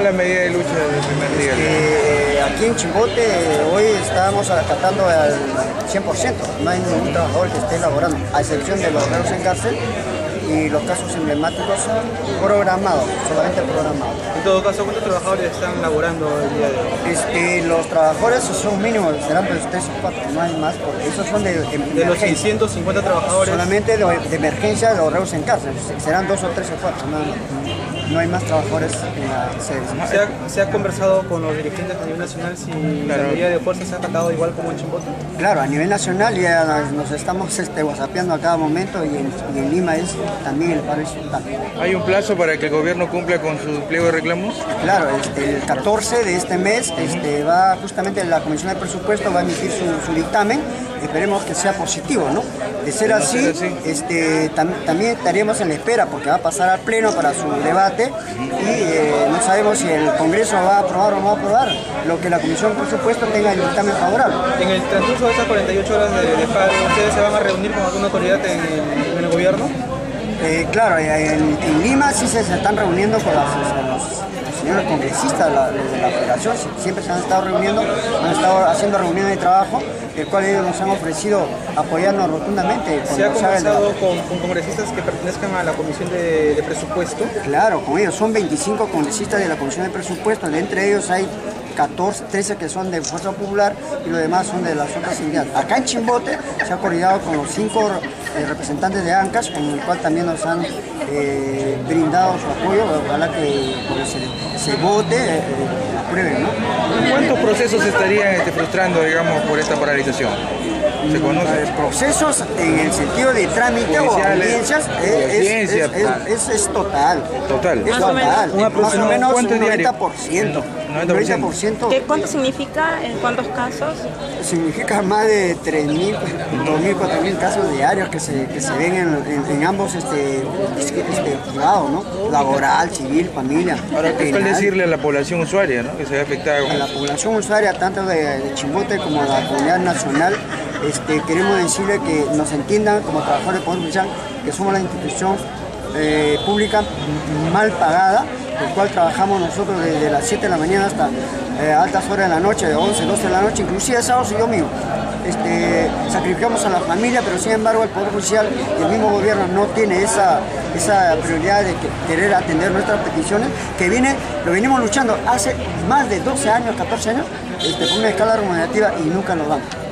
la medida de lucha del primer día? Aquí en Chimbote hoy estábamos acatando al 100%, no hay ningún trabajador que esté laborando, a excepción de los reos en cárcel y los casos emblemáticos programados, solamente programados. En todo caso, ¿cuántos trabajadores están laborando el día de hoy? Los trabajadores son mínimos, serán pues 3 o 4, no hay más, porque esos son de los 650 trabajadores. Solamente de emergencia de los reos en cárcel, serán 2 o 3 o 4, no hay más trabajadores en la sede. ¿Se ha conversado con los dirigentes a nivel nacional si la medida de fuerza se ha acatado igual como en Chimbote? Claro, a nivel nacional ya nos estamos whatsappeando a cada momento y en Lima es también el paro total. ¿Hay un plazo para que el gobierno cumpla con su pliego de reclamos? Claro, el 14 de este mes va justamente la Comisión de Presupuesto va a emitir su dictamen. Esperemos que sea positivo, ¿no? De ser así, también estaríamos en la espera porque va a pasar al Pleno para su debate y no sabemos si el Congreso va a aprobar o no va a aprobar lo que la Comisión de Presupuesto tenga el dictamen favorable. En el transcurso de estas 48 horas de paro, ¿ustedes se van a reunir con alguna autoridad en el gobierno? Claro, en Lima sí se están reuniendo con los señores congresistas de la Federación, siempre se han estado reuniendo, han estado haciendo reuniones de trabajo, el cual ellos nos han ofrecido apoyarnos rotundamente. ¿Se ha conversado con congresistas que pertenezcan a la Comisión de Presupuesto? Claro, con ellos, son 25 congresistas de la Comisión de Presupuesto, de entre ellos hay 13 que son de Fuerza Popular y los demás son de las otras sindicales. Acá en Chimbote se ha coordinado con los 5 representantes de ANCAS, con el cual también nos han brindado su apoyo, ojalá que se vote, aprueben, ¿no? ¿Cuántos procesos se estarían frustrando, digamos, por esta paralización? ¿Se conoce? Procesos en el sentido de trámite o audiencias es total. Total. Es total. Más o menos un 90%. 90%. ¿Cuánto significa en cuántos casos? Significa más de 3.000, 2.000, 4.000 casos diarios que se ven en ambos juzgados, ¿no? Laboral, civil, familia. Ahora, ¿qué tal decirle a la población usuaria, ¿no? Que se ve afectada? A la población usuaria, tanto de Chimbote como de la comunidad nacional, queremos decirle que nos entiendan como trabajadores de Poder Judicial, que somos la institución pública mal pagada, el cual trabajamos nosotros desde las 7 de la mañana hasta altas horas de la noche, de 11, 12 de la noche, inclusive sábados y domingos. Sacrificamos a la familia, pero sin embargo el Poder Judicial y el mismo gobierno no tiene esa prioridad de querer atender nuestras peticiones, lo venimos luchando hace más de 12 años, 14 años, por una escala remunerativa y nunca nos dan.